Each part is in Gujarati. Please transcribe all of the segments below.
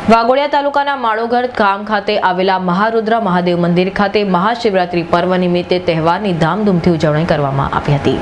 વાઘોડિયા તાલુકાના માળોઘર ગામ ખાતે આવેલા મહારુદ્ર મહાદેવ મંદિર ખાતે મહાશિવરાત્રી પર્વ નિમિત્તે તહેવારની ધામધૂમથી ઉજવણી કરવામાં આવી હતી।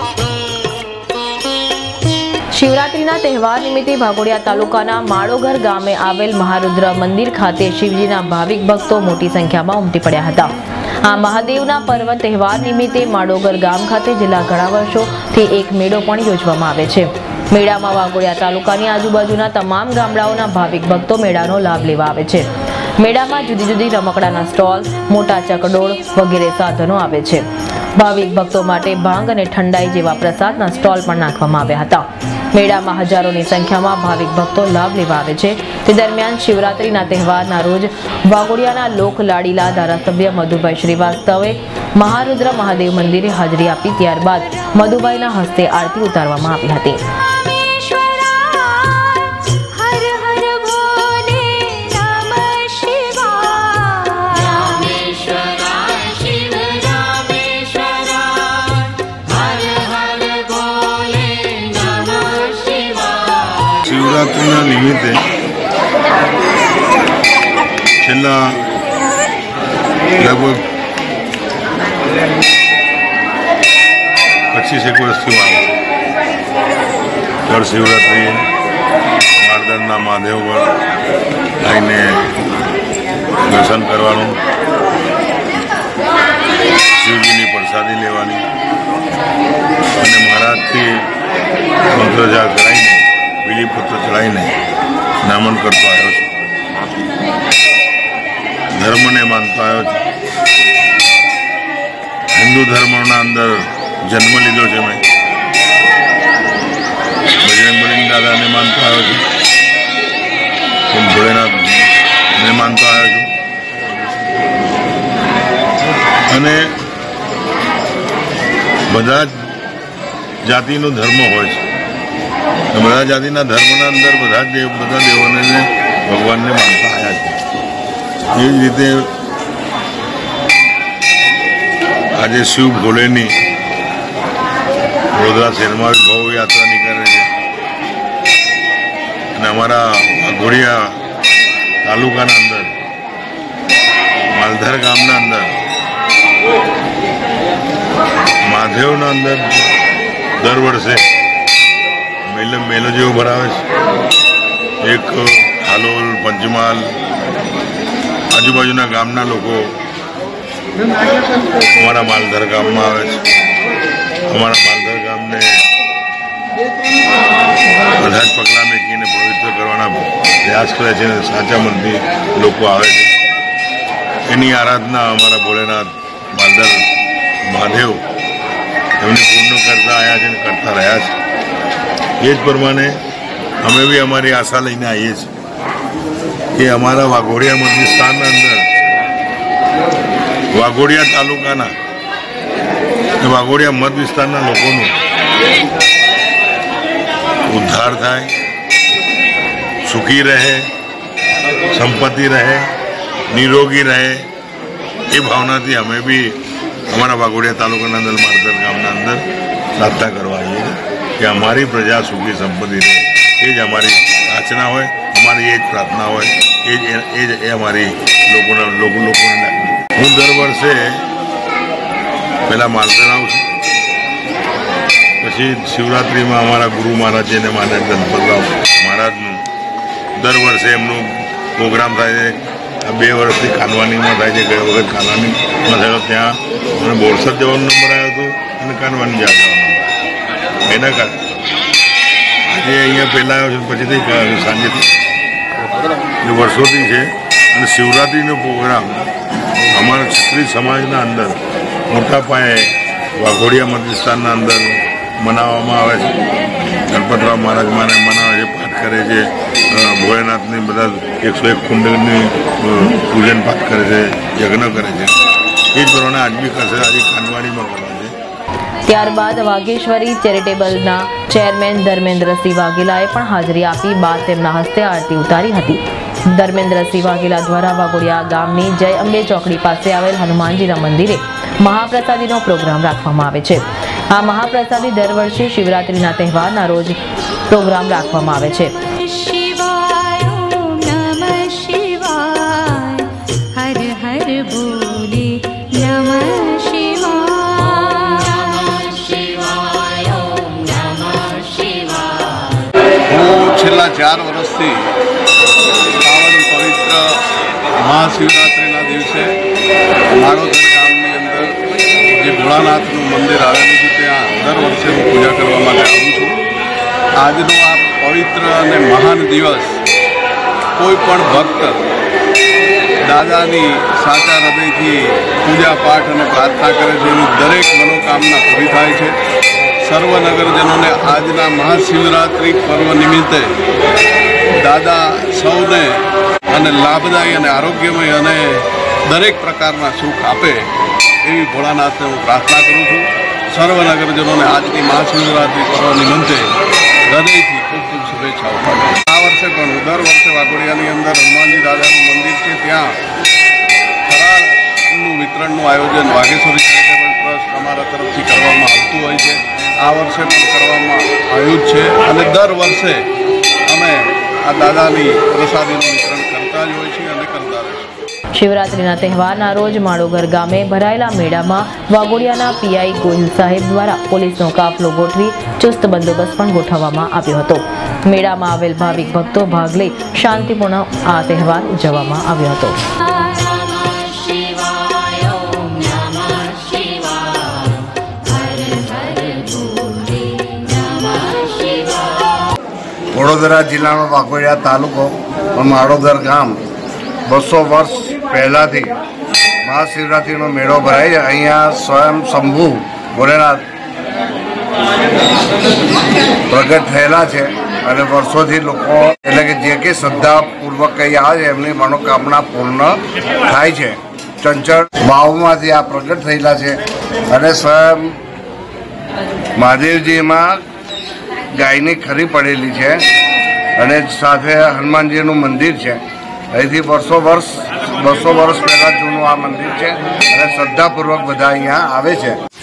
શિવરાત્રીના તહેવાર નિમિત્તે વાઘોડિયા તાલુકાના માળોઘર ગામે આવેલ મહારુદ્ર મંદિર ખાતે શિવજીના ભાવિક ભક્તો મોટી સંખ્યામાં ઉમટી પડ્યા હતા। આ મહાદેવના પર્વ તહેવાર નિમિત્તે માળોઘર ગામ ખાતે છેલ્લા ઘણા વર્ષોથી એક મેળો પણ યોજવામાં આવે છે। મેળામાં વાઘોડિયા તાલુકાની આજુબાજુના તમામ ગામડાઓના ભાવિક ભક્તો મેળાનો લાભ લેવા આવે છે। મેળામાં જુદી જુદી રમકડાના સ્ટોલ, મોટા ચકડોળ વગેરે સાધનો આવે છે। ભાવિક ભક્તો માટે ભાંગ અને ઠંડાઈ જેવા પ્રસાદના સ્ટોલ પણ નાખવામાં આવ્યા હતા। મેળામાં હજારોની સંખ્યામાં ભાવિક ભક્તો લાભ લેવા આવે છે। તે દરમિયાન શિવરાત્રીના તહેવારના રોજ વાઘોડિયાના લોકલાડીલા ધારાસભ્ય મધુભાઈ શ્રીવાસ્તવે મહારુદ્ર મહાદેવ મંદિરે હાજરી આપી। ત્યારબાદ મધુભાઈના હસ્તે આરતી ઉતારવામાં આવી હતી। શિવરાત્રિના નિમિત્તે છેલ્લા લગભગ 25 વર્ષથી દર શિવરાત્રિએ માળધરના મહાદેવ પર આવીને દર્શન કરવાનું, શિવજીની પ્રસાદી લેવાની અને મહારાજથી મંત્રજાપ કરાવીને બીલીપત્ર ચડાવીને નામન કરતો આવ્યો છું। ધર્મને માનતો આવ્યો છું। હિન્દુ ધર્મના અંદર જન્મ લીધો છે મેં। બજરંગબલી દાદાને માનતો આવ્યો છું, ભોળેનાથને માનતો આવ્યો છું અને બધા જ જાતિનો ધર્મ હોય છે। બધા જાતિના ધર્મના અંદર બધા દેવોને ભગવાનને માનતા આવ્યા છે। એવી જ રીતે આજે શિવ ભોલેની વડોદરા શહેરમાં ભવ યાત્રા નીકળે છે અને અમારા વાઘોડિયા તાલુકાના અંદર માલધાર ગામના અંદર મહાદેવના અંદર દર વર્ષે મેલો જેવો ભરાવે છે। એક હાલોલ, પંચમહાલ આજુબાજુના ગામના લોકો અમારા માલધાર ગામમાં આવે છે। અમારા માલધાર ગામને બધા જ પગલાં મેકીને પવિત્ર કરવાના પ્રયાસ કરે છે। સાચા મનથી લોકો આવે છે। એની આરાધના અમારા ભોલેનાથ માલધાર મહાદેવ એમને પૂર્ણ કરતા આવ્યા છે અને કરતા રહ્યા છે। એ જ પ્રમાણે અમે બી અમારી આશા લઈને આવીએ છીએ કે અમારા વાઘોડિયા મત વિસ્તારના અંદર વાઘોડિયા તાલુકાના વાઘોડિયા મત વિસ્તારના લોકોનું ઉદ્ધાર થાય, સુખી રહે, સંપત્તિ રહે, નિરોગી રહે। એ ભાવનાથી અમે બી અમારા વાઘોડિયા તાલુકાના અંદર માળધર ગામના અંદર પ્રાર્થના કરવા આવીએ છીએ કે અમારી પ્રજા સુખી સંપત્તિ રહે। એ જ અમારી યાચના હોય, અમારી એ જ પ્રાર્થના હોય, એ જ અમારી લોકોને હું દર વર્ષે પહેલાં માલધર આવું છું, પછી શિવરાત્રિમાં અમારા ગુરુ મહારાજજીને માને ગણપતરાવ મહારાજનું દર વર્ષે એમનું પ્રોગ્રામ થાય છે। આ 2 વર્ષથી કાનવાનીમાં થાય છે। ગયા વખત કાનવાનીમાં થયો, ત્યાં મને બોરસદ જવાનો નંબર આવ્યો હતો અને કાનવાની જવાનો નંબર। એના કારણે આજે અહીંયા પહેલાં આવ્યો છું, પછીથી સાંજેથી વર્ષોથી છે અને શિવરાત્રિનો પ્રોગ્રામ અમારા ક્ષત્રિય સમાજના અંદર મોટા પાયે વાઘોડિયા મત વિસ્તારના અંદર મનાવવામાં આવે છે। ગણપતરાવ મહારાજ માને મનાવે છે, પાઠ કરે છે, ભોળેનાથની બધા 101 કુંડની પૂજન પાઠ કરે છે, યજ્ઞ કરે છે। એ જ પ્રમાણે આજ બી કરશે। આજે કાનવાડીમાં કરવા છે। ત્યારબાદ વાઘેશ્વરી ચેરિટેબલના ચેરમેન ધર્મેન્દ્રસિંહ વાઘેલાએ પણ હાજરી આપી બાદ તેમના હસ્તે આરતી ઉતારી હતી। ધર્મેન્દ્રસિંહ વાઘેલા દ્વારા વાઘોડિયા ગામની જય અંબે ચોકડી પાસે આવેલ હનુમાનજીના મંદિરે મહાપ્રસાદીનો પ્રોગ્રામ રાખવામાં આવે છે। આ મહાપ્રસાદી દર વર્ષે શિવરાત્રીના તહેવારના રોજ પ્રોગ્રામ રાખવામાં આવે છે। છેલ્લા 4 વર્ષથી પાવન પવિત્ર મહાશિવરાત્રિના દિવસે માળોદર ગામની અંદર જે ભોળાનાથનું મંદિર આવેલું છે ત્યાં દર વર્ષે હું પૂજા કરવા માટે આવું છું. આજનો આ પવિત્ર અને મહાન દિવસ કોઈ પણ ભક્ત દાદાની સાચા હૃદયથી પૂજા પાઠ અને પ્રાર્થના કરે છે એની દરેક મનોકામના પૂરી થાય છે. સર્વ નગરજનોને આજના મહાશિવરાત્રિ પર્વ નિમિત્તે દાદા સૌને અને લાભદાયી અને આરોગ્યમય અને દરેક પ્રકારના સુખ આપે એવી ભોળાનાથને હું પ્રાર્થના કરું છું. સર્વ નગરજનોને આજની મહાશિવરાત્રિ પર્વ નિમિત્તે હૃદયથી ખૂબ ખૂબ શુભેચ્છાઓ પાઠવું. આ વર્ષે પણ હું દર વર્ષે વાઘોડિયાની અંદર હનુમાનજી દાદાનું મંદિર છે ત્યાં ફરાળનું વિતરણનું આયોજન વાઘેશ્વરી ચેરિટેબલ ટ્રસ્ટ અમારા તરફથી કરવામાં આવતું હોય છે. આ વર્ષે પણ કરવામાં આવ્યું જ છે અને દર વર્ષે અમે આ દાદાની પ્રસાદીનું વિતરણ કરતા જ હોય છીએ અને કરતા રહીશું. શિવરાત્રીના તહેવારના રોજ માળોગર ગામે ભરાયેલા મેળામાં વાઘોડિયાના પીઆઈ ગોહિલ સાહેબ દ્વારા પોલીસનો કાફલો ગોઠવી ચુસ્ત બંદોબસ્ત પણ ગોઠવવામાં આવ્યો હતો. મેળામાં આવેલ ભાવિક ભક્તો ભાગ લઈ શાંતિપૂર્ણ આ તહેવાર ઉજવવામાં આવ્યો હતો. વડોદરા જિલ્લાનો વાઘોડિયા તાલુકો માળોદર ગામ 200 વર્ષ પહેલાંથી મહાશિવરાત્રિનો મેળો ભરાય છે. અહીંયા સ્વયં શંભુ ભોલેનાથ પ્રગટ થયેલા છે અને વર્ષોથી લોકો એટલે કે જે કે શ્રદ્ધાપૂર્વક કંઈ આવે છે એમની મનોકામના પૂર્ણ થાય છે. ચંચળ વાવમાંથી આ પ્રગટ થયેલા છે અને સ્વયં મહાદેવજીમાં ગાયની ખરી પડેલી છે અને સાથે હનુમાનજીનું મંદિર છે. અહીંથી 200 વર્ષ પહેલાં જૂનું આ મંદિર છે અને શ્રદ્ધાપૂર્વક બધા અહીંયા આવે છે.